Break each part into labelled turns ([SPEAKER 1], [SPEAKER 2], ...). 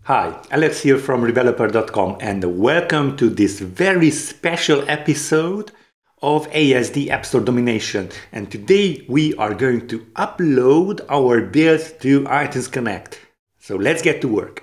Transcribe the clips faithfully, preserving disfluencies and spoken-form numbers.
[SPEAKER 1] Hi, Alex here from Rebeloper dot com and welcome to this very special episode of A S D App Store Domination. And today we are going to upload our build to iTunes Connect. So let's get to work.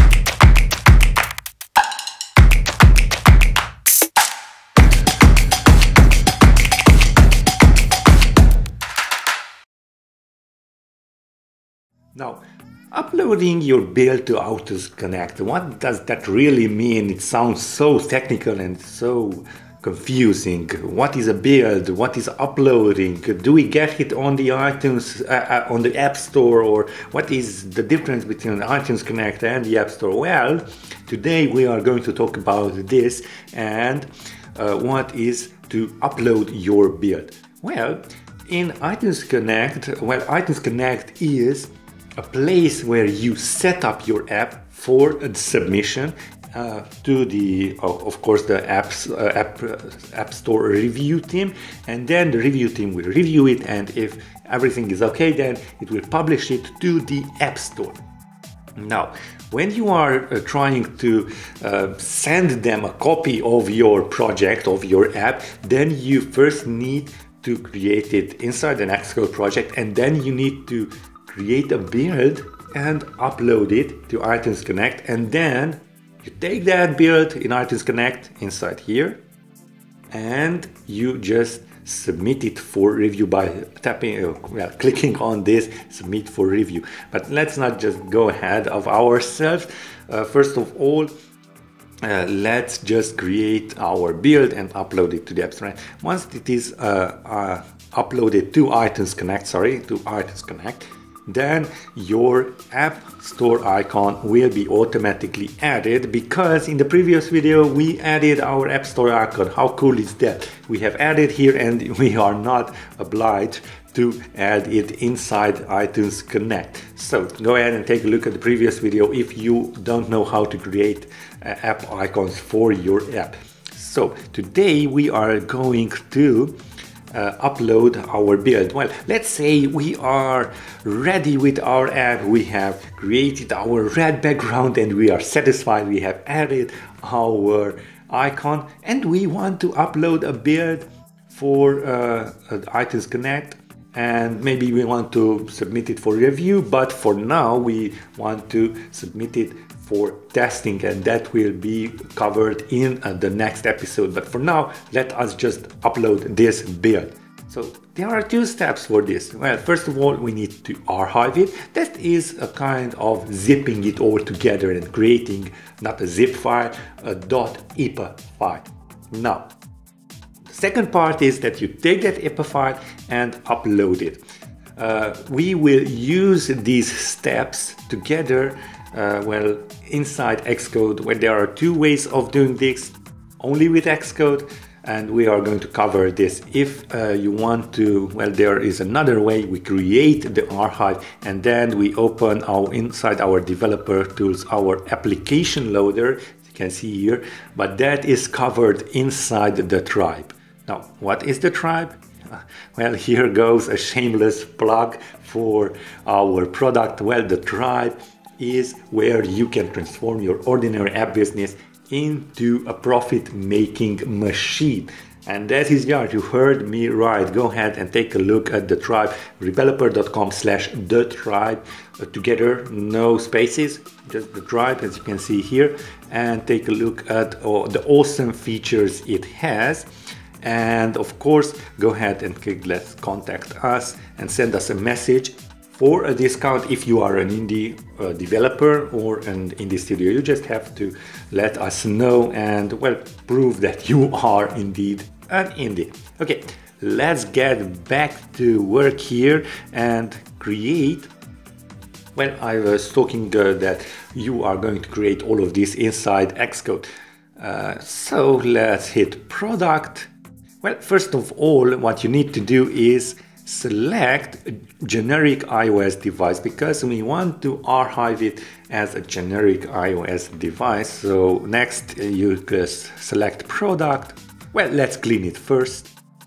[SPEAKER 1] Now, uploading your build to iTunes Connect, what does that really mean? It sounds so technical and so confusing. What is a build? What is uploading? Do we get it on the iTunes, uh, on the App Store, or what is the difference between iTunes Connect and the App Store? Well, today we are going to talk about this and uh, what is to upload your build. Well, in iTunes Connect, well, iTunes Connect is a place where you set up your app for a submission uh, to the, uh, of course, the apps, uh, app, uh, app Store review team, and then the review team will review it, and if everything is okay, then it will publish it to the App Store. Now, when you are uh, trying to uh, send them a copy of your project, of your app, then you first need to create it inside an Xcode project, and then you need to create a build and upload it to iTunes Connect, and then you take that build in iTunes Connect inside here and you just submit it for review by tapping, uh, well, clicking on this submit for review. But let's not just go ahead of ourselves. Uh, first of all, Uh, let's just create our build and upload it to the App Store. Once it is uh, uh, uploaded to iTunes Connect, sorry, to iTunes Connect, then your App Store icon will be automatically added, because in the previous video we added our App Store icon. How cool is that? We have added here and we are not obliged to add it inside iTunes Connect. So go ahead and take a look at the previous video if you don't know how to create uh, app icons for your app. So today we are going to Uh, upload our build. Well, let's say we are ready with our app. We have created our red background and we are satisfied. We have added our icon and we want to upload a build for uh, iTunes Connect, and maybe we want to submit it for review, but for now we want to submit it for testing, and that will be covered in uh, the next episode. But for now, let us just upload this build. So there are two steps for this. Well, first of all, we need to archive it. That is a kind of zipping it all together and creating not a zip file, a .ipa file. Now, the second part is that you take that ipa file and upload it. Uh, we will use these steps together Uh, well, inside Xcode, where there are two ways of doing this, only with Xcode, and we are going to cover this. If uh, you want to, well, there is another way. We create the archive and then we open our inside our developer tools, our application loader, as you can see here, but that is covered inside the tribe. Now, what is the tribe? Well, here goes a shameless plug for our product. Well, the tribe is where you can transform your ordinary app business into a profit-making machine. And that is, yeah, you heard me right. Go ahead and take a look at the tribe, rebeloper dot com slash the tribe, uh, together, no spaces, just the tribe, as you can see here, and take a look at oh, the awesome features it has. And of course, go ahead and click let's contact us and send us a message for a discount if you are an indie uh, developer or an indie studio. You just have to let us know and, well, prove that you are indeed an indie. Okay, let's get back to work here and create. Well, I was talking uh, that you are going to create all of this inside Xcode. Uh, so let's hit product. Well, first of all, what you need to do is select a generic iOS device, because we want to archive it as a generic iOS device. So next you just select product. Well, let's clean it first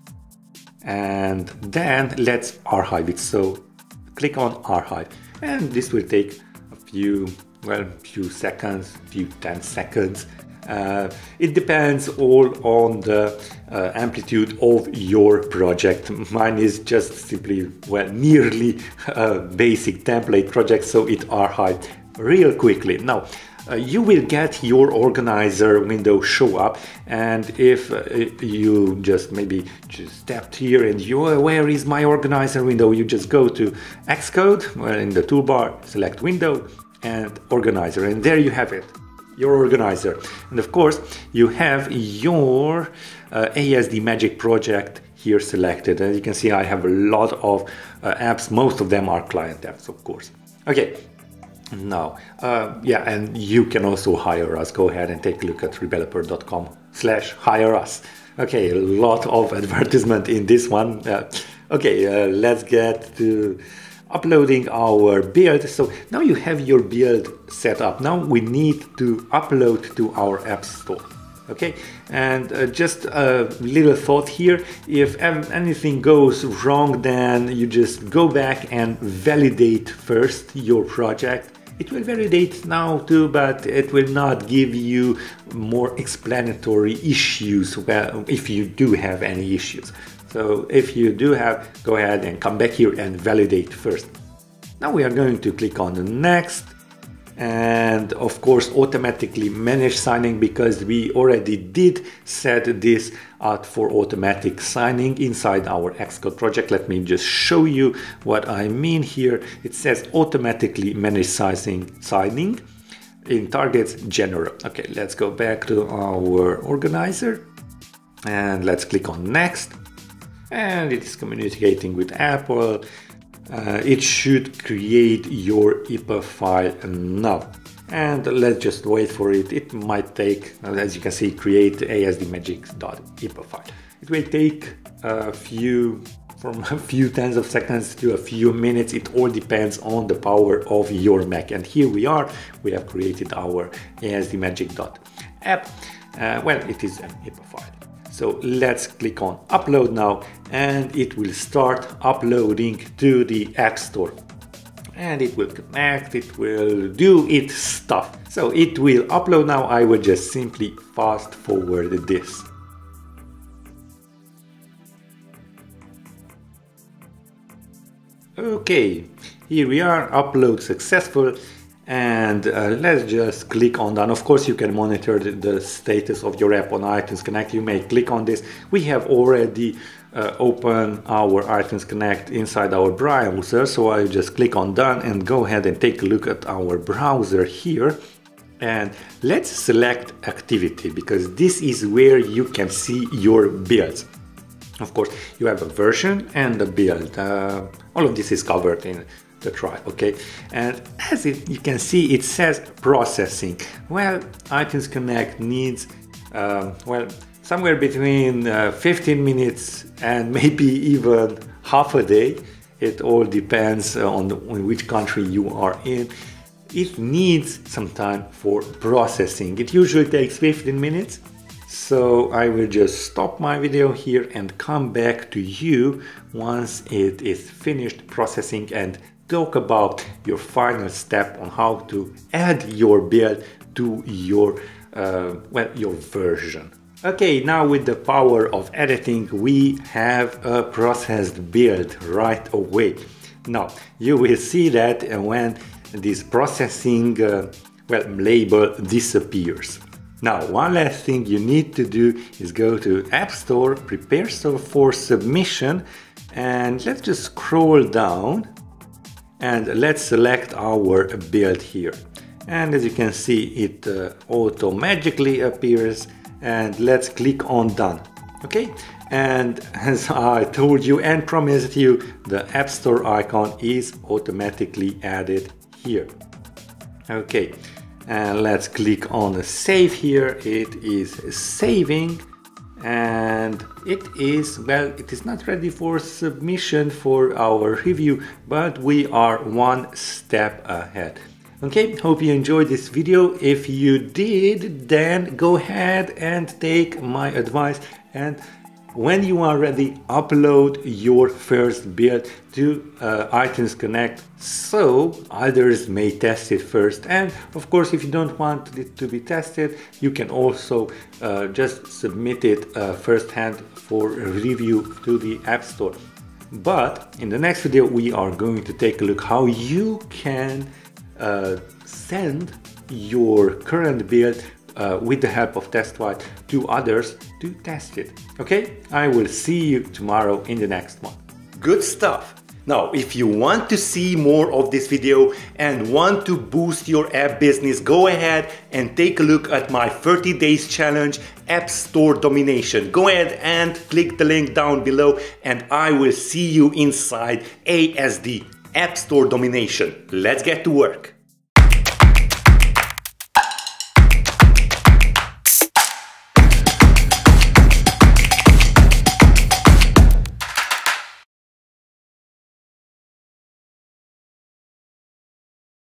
[SPEAKER 1] and then let's archive it. So click on archive and this will take a few well, few seconds, few ten seconds. Uh, it depends all on the uh, amplitude of your project. Mine is just simply, well, nearly a basic template project, so it archived real quickly. Now, uh, you will get your organizer window show up, and if uh, you just maybe just stepped here and you, uh, where is my organizer window? You just go to Xcode, well, in the toolbar, select window and organizer, and there you have it. Your organizer. And of course you have your uh, A S D Magic project here selected. As you can see, I have a lot of uh, apps. Most of them are client apps, of course. Okay, now uh, yeah, and you can also hire us. Go ahead and take a look at rebeloper dot com slash hire us. Okay, a lot of advertisement in this one. Uh, okay, uh, let's get to uploading our build. So now you have your build set up. Now we need to upload to our app store. Okay, and uh, just a little thought here: if anything goes wrong, then you just go back and validate first your project. It will validate now too, but it will not give you more explanatory issues, well, if you do have any issues. So if you do have, go ahead and come back here and validate first. Now we are going to click on the next, and of course automatically manage signing, because we already did set this out for automatic signing inside our Xcode project. Let me just show you what I mean here. It says automatically manage signing, signing in targets general. Okay, let's go back to our organizer and let's click on next. And it is communicating with Apple. Uh, it should create your I P A file now. And let's just wait for it. It might take, as you can see, create asdmagic.ipa file. It will take a few, from a few tens of seconds to a few minutes. It all depends on the power of your Mac. And here we are. We have created our asdmagic.app. Uh, well, it is an I P A file. So let's click on upload now, and it will start uploading to the App Store. And it will connect, it will do its stuff. So it will upload now. I will just simply fast forward this. Okay, here we are, upload successful. And uh, let's just click on done. Of course, you can monitor the, the status of your app on iTunes Connect. You may click on this. We have already uh, opened our iTunes Connect inside our browser, so I just click on done and go ahead and take a look at our browser here. And let's select activity, because this is where you can see your builds. Of course, you have a version and a build. Uh, all of this is covered in the trial, okay? And as it, you can see, it says processing. Well, iTunes Connect needs, uh, well, somewhere between uh, fifteen minutes and maybe even half a day. It all depends on, the, on which country you are in. It needs some time for processing. It usually takes fifteen minutes. So I will just stop my video here and come back to you once it is finished processing and talk about your final step on how to add your build to your uh, well, your version. Okay, now with the power of editing, we have a processed build right away. Now you will see that when this processing uh, well, label disappears. Now, one last thing you need to do is go to App Store, prepare for submission, and let's just scroll down and let's select our build here. And as you can see, it uh, auto magically appears, and let's click on done. Okay, and as I told you and promised you, the App Store icon is automatically added here. Okay, and let's click on the save here. It is saving, and it is, well, it is not ready for submission for our review, but we are one step ahead. Okay, hope you enjoyed this video. If you did, then go ahead and take my advice and when you are ready, upload your first build to uh, iTunes Connect so others may test it first. And of course, if you don't want it to be tested, you can also uh, just submit it uh, firsthand for review to the App Store. But in the next video, we are going to take a look how you can uh, send your current build uh, with the help of TestWhite to others to test it. Okay, I will see you tomorrow in the next one. Good stuff. Now, if you want to see more of this video and want to boost your app business, go ahead and take a look at my thirty days challenge, App Store Domination. Go ahead and click the link down below and I will see you inside A S D, App Store Domination. Let's get to work.